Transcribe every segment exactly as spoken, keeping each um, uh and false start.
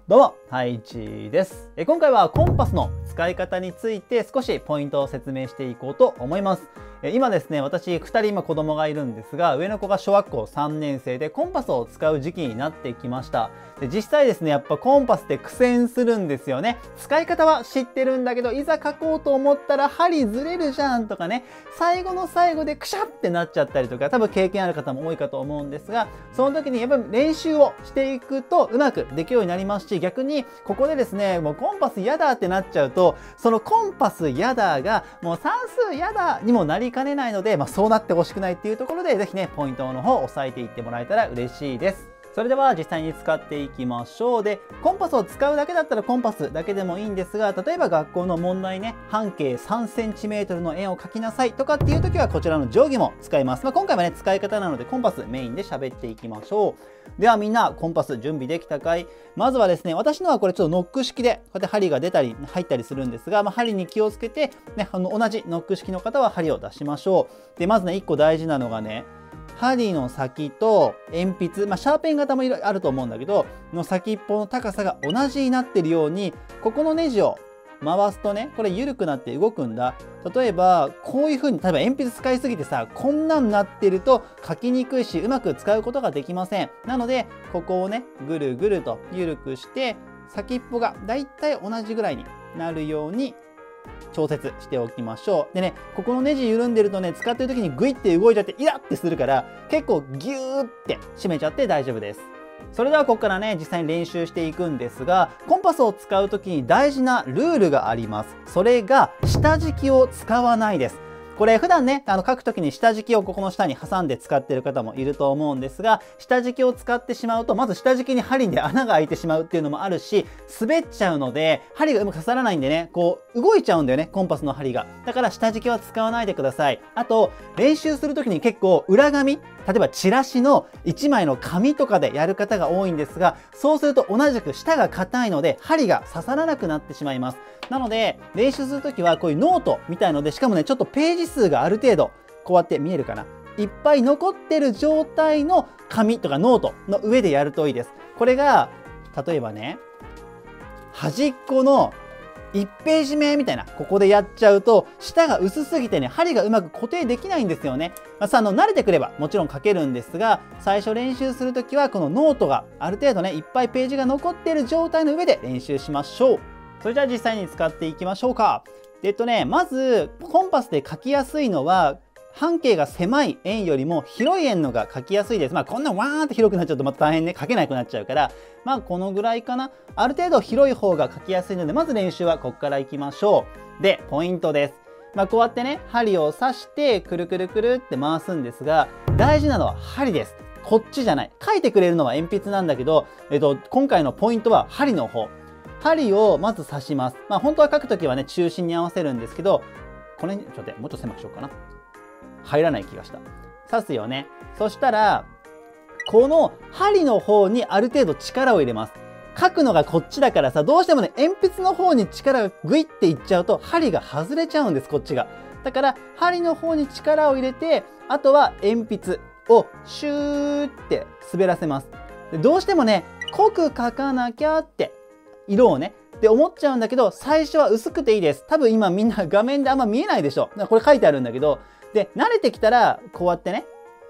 どうも、太一です。え今回はコンパスの使い方について少しポイントを説明していこうと思います。え今ですね、私ふたり今子供がいるんですが、上の子が小学校さんねん生でコンパスを使う時期になってきました。で実際ですね、やっぱコンパスって苦戦するんですよね。使い方は知ってるんだけど、いざ書こうと思ったら針ずれるじゃんとかね、最後の最後でくしゃってなっちゃったりとか、多分経験ある方も多いかと思うんですが、その時にやっぱり練習をしていくとうまくできるようになりますし、逆にここでですね、もうコンパスやだってなっちゃうと、そのコンパスやだがもう算数やだにもなりかねないので、まあ、そうなってほしくないっていうところで、ぜひねポイントの方を押さえていってもらえたら嬉しいです。それでは実際に使っていきましょう。で、コンパスを使うだけだったらコンパスだけでもいいんですが、例えば学校の問題ね、半径さんセンチメートルの円を描きなさいとかっていう時はこちらの定規も使います。まあ、今回はね使い方なのでコンパスメインで喋っていきましょう。ではみんなコンパス準備できたかい？まずはですね、私のはこれちょっとノック式でこうやって針が出たり入ったりするんですが、まあ、針に気をつけて、ね、あの同じノック式の方は針を出しましょう。でまずねいっこ大事なのがね、針の先と鉛筆、まあ、シャーペン型もいろいろあると思うんだけどの先っぽの高さが同じになっているように、ここのネジを回すとね、これ緩くなって動くんだ。例えばこういう風に、例えば鉛筆使いすぎてさ、こんなんなってると書きにくいしうまく使うことができません。なのでここをねぐるぐると緩くして先っぽがだいたい同じぐらいになるように調節しておきましょう。でね、ここのネジ緩んでるとね、使ってる時にグイって動いちゃってイラってするから、結構ギューって締めちゃって大丈夫です。それではここからね実際に練習していくんですが、コンパスを使う時に大事なルールがあります。それが下敷きを使わないです。これ普段ねあの書く時に下敷きをここの下に挟んで使ってる方もいると思うんですが、下敷きを使ってしまうとまず下敷きに針で穴が開いてしまうっていうのもあるし、滑っちゃうので針がうまく刺さらないんでね、こう動いちゃうんだよねコンパスの針が。だから下敷きは使わないでください。あと練習する時に結構裏紙、例えばチラシのいちまいの紙とかでやる方が多いんですが、そうすると同じく下が硬いので針が刺さらなくなってしまいます。なので練習する時はこういうノートみたいので、しかもねちょっとページ数がある程度こうやって見えるかな、いっぱい残ってる状態の紙とかノートの上でやるといいです。これが例えばね端っこのいちページ目みたいなここでやっちゃうと下が薄すぎてね針がうまく固定できないんですよね。まあ、さあの慣れてくればもちろん書けるんですが、最初練習する時はこのノートがある程度ねいっぱいページが残っている状態の上で練習しましょう。それじゃあ実際に使っていきましょうか。えっとねまずコンパスで書きやすいのは半径が狭い円よりも広い円のが書きやすいです。まあこんなわーって広くなっちゃうとまた大変ね、書けなくなっちゃうから、まあこのぐらいかな。ある程度広い方が書きやすいので、まず練習はここからいきましょう。でポイントです。まあこうやってね針を刺してくるくるくるって回すんですが、大事なのは針です。こっちじゃない。書いてくれるのは鉛筆なんだけど、えっと今回のポイントは針の方。針をまず刺します。まあ本当は書くときはね中心に合わせるんですけど、これにちょっと待って、もうちょっと狭くしようかな。入らない気がした。刺すよね。そしたらこの針の方にある程度力を入れます。書くのがこっちだからさ、どうしてもね鉛筆の方に力がグイっていっちゃうと針が外れちゃうんです、こっちが。だから針の方に力を入れて、あとは鉛筆をシューって滑らせます。でどうしてもね濃く書かなきゃって色をねって思っちゃうんだけど、最初は薄くていいです。多分今みんな画面であんま見えないでしょ。だからこれ書いてあるんだけど、で慣れてきたらこうやってね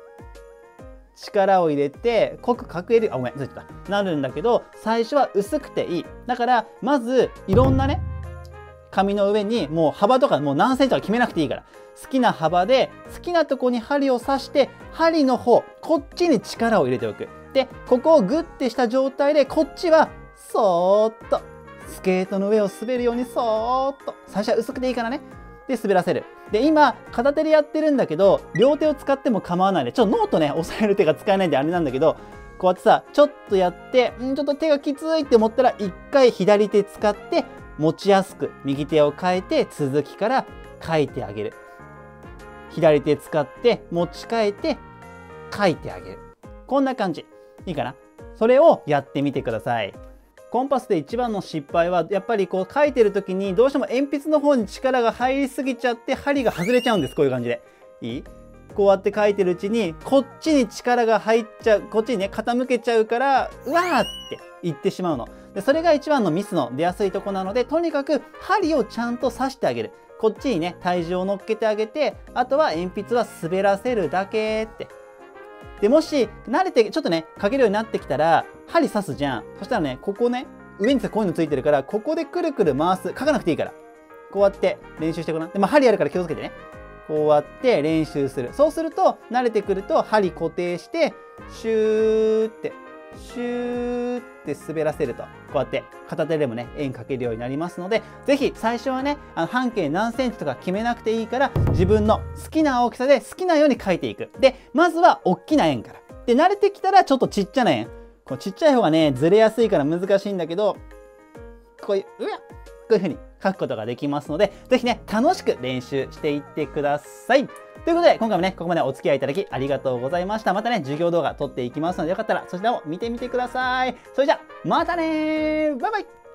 力を入れて濃く書ける、あごめんずれちゃったなるんだけど、最初は薄くていい。だからまずいろんなね紙の上にもう幅とかもう何センチとか決めなくていいから、好きな幅で好きなとこに針を刺して、針の方こっちに力を入れておく。でここをグッてした状態でこっちはそーっとスケートの上を滑るようにそーっと、最初は薄くていいからね。で滑らせる。で今片手でやってるんだけど、両手を使っても構わないで、ちょっとノートね押さえる手が使えないんであれなんだけど、こうやってさちょっとやってんちょっと手がきついって思ったら一回左手使って持ちやすく右手を変えて続きから書いてあげる。左手使って持ち替えて書いてあげる。こんな感じいいかな。それをやってみてください。コンパスで一番の失敗はやっぱりこう書いてる時にどうしても鉛筆の方に力が入りすぎちゃって針が外れちゃうんです。こういう感じでいい？こうやって書いてるうちにこっちに力が入っちゃう、こっちにね傾けちゃうからうわーって言ってしまうの。 でそれが一番のミスの出やすいとこなので、とにかく針をちゃんと刺してあげる。こっちにね、体重を乗っけてあげて、あとは鉛筆は滑らせるだけって。で、もし、慣れて、ちょっとね、書けるようになってきたら、針刺すじゃん。そしたらね、ここね、上にこういうのついてるから、ここでくるくる回す。書かなくていいから。こうやって練習してごらん。で、まあ、針あるから気をつけてね。こうやって練習する。そうすると、慣れてくると、針固定して、シューって、シューって滑らせると、こうやって片手でもね、円描けるようになりますので、ぜひ最初はね、あの半径何センチとか決めなくていいから、自分の好きな大きさで好きなように描いていく。で、まずは大きな円から。で、慣れてきたらちょっとちっちゃな円。こうちっちゃい方がね、ずれやすいから難しいんだけど、こういう、うわっこういう風に書くことができますので、ぜひね、楽しく練習していってください。ということで、今回もね、ここまでお付き合いいただきありがとうございました。またね、授業動画撮っていきますので、よかったらそちらも見てみてください。それじゃあ、またねーバイバイ